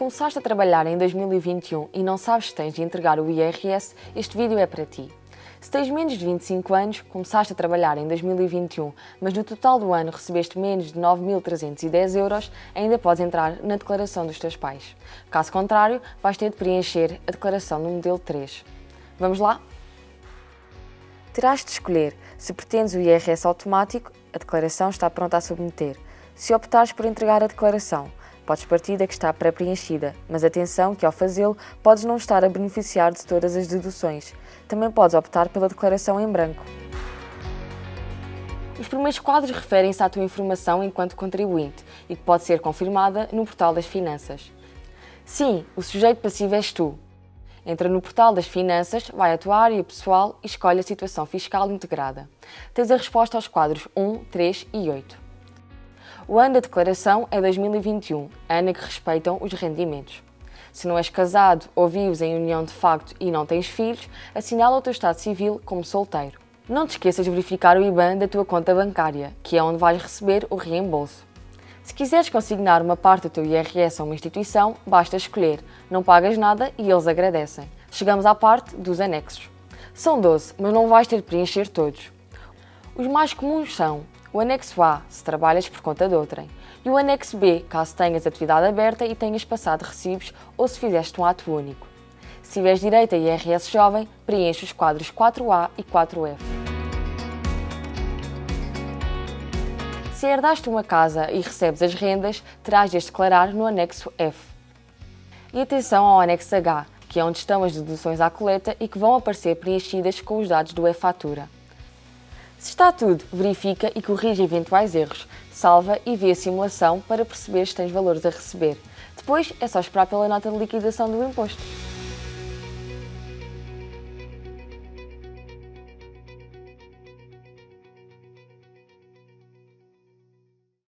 começaste a trabalhar em 2021 e não sabes se tens de entregar o IRS, este vídeo é para ti. Se tens menos de 25 anos, começaste a trabalhar em 2021, mas no total do ano recebeste menos de 9.310 euros, ainda podes entrar na declaração dos teus pais. Caso contrário, vais ter de preencher a declaração no modelo 3. Vamos lá? Terás de escolher se pretendes o IRS automático, a declaração está pronta a submeter. Se optares por entregar a declaração, podes partir da que está pré-preenchida, mas atenção que ao fazê-lo podes não estar a beneficiar de todas as deduções. Também podes optar pela declaração em branco. Os primeiros quadros referem-se à tua informação enquanto contribuinte e que pode ser confirmada no portal das finanças. Sim, o sujeito passivo és tu. Entra no portal das finanças, vai à tua área pessoal e escolhe a situação fiscal integrada. Tens a resposta aos quadros 1, 3 e 8. O ano da declaração é 2021, ano que respeitam os rendimentos. Se não és casado ou vives em união de facto e não tens filhos, assinala o teu estado civil como solteiro. Não te esqueças de verificar o IBAN da tua conta bancária, que é onde vais receber o reembolso. Se quiseres consignar uma parte do teu IRS a uma instituição, basta escolher, não pagas nada e eles agradecem. Chegamos à parte dos anexos. São 12, mas não vais ter de preencher todos. Os mais comuns são o anexo A, se trabalhas por conta de outrem, e o anexo B, caso tenhas atividade aberta e tenhas passado recibos ou se fizeste um ato único. Se tiveres direito a IRS jovem, preenche os quadros 4A e 4F. Se herdaste uma casa e recebes as rendas, terás de as declarar no anexo F. E atenção ao anexo H, que é onde estão as deduções à coleta e que vão aparecer preenchidas com os dados do e-fatura. Se está tudo, verifica e corrige eventuais erros, salva e vê a simulação para perceber se tens valores a receber. Depois é só esperar pela nota de liquidação do imposto.